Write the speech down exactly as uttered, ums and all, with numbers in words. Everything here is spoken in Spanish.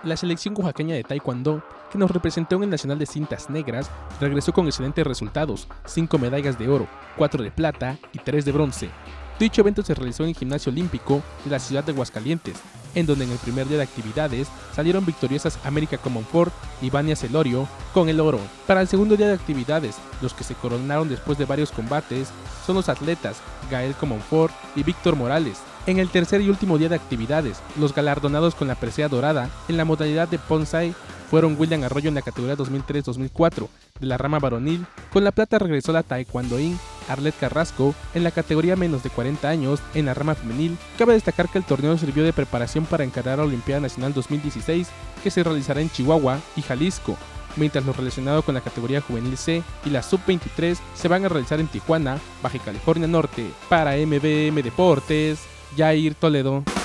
La selección oaxaqueña de taekwondo, que nos representó en el Nacional de Cintas Negras, regresó con excelentes resultados, cinco medallas de oro, cuatro de plata y tres de bronce. Dicho evento se realizó en el Gimnasio Olímpico de la ciudad de Aguascalientes, en donde en el primer día de actividades salieron victoriosas América Comonfort y Vania Celorio con el oro. Para el segundo día de actividades, los que se coronaron después de varios combates son los atletas Gael Comonfort y Víctor Morales. En el tercer y último día de actividades, los galardonados con la presea dorada en la modalidad de Ponsai fueron William Arroyo en la categoría dos mil tres dos mil cuatro de la rama varonil, con la plata regresó la taekwondoín Arlet Carrasco en la categoría menos de cuarenta años en la rama femenil. Cabe destacar que el torneo sirvió de preparación para encarar la Olimpiada Nacional dos mil dieciséis, que se realizará en Chihuahua y Jalisco, mientras lo relacionado con la categoría juvenil C y la sub veintitrés se van a realizar en Tijuana, Baja California Norte. Para M B M Deportes, Jair Toledo.